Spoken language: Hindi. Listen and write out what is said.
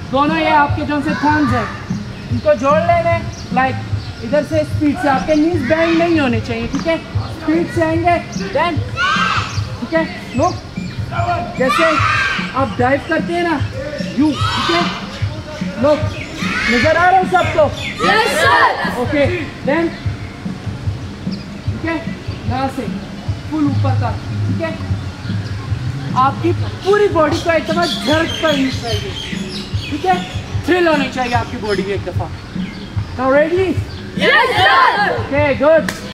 दोनों ये आपके जो से थम्स है इनको जोड़ लेने लाइक इधर से स्पीड से आपके नीज बैंड नहीं होने चाहिए, ठीक है। स्पीड से आएंगे देन, ठीक है। लुक, जैसे आप डाइव करते हैं ना यू, ठीक है। लुक, नजर आ रहा है सबको? Yes sir. ओके देन, ठीक है, यहाँ से फुल ऊपर तक, ठीक है। आपकी पूरी बॉडी को एक दफा झटक करनी चाहिए, ठीक है। थ्रिल होनी चाहिए आपकी बॉडी की एक दफा। Now ready? Yes sir. Okay good.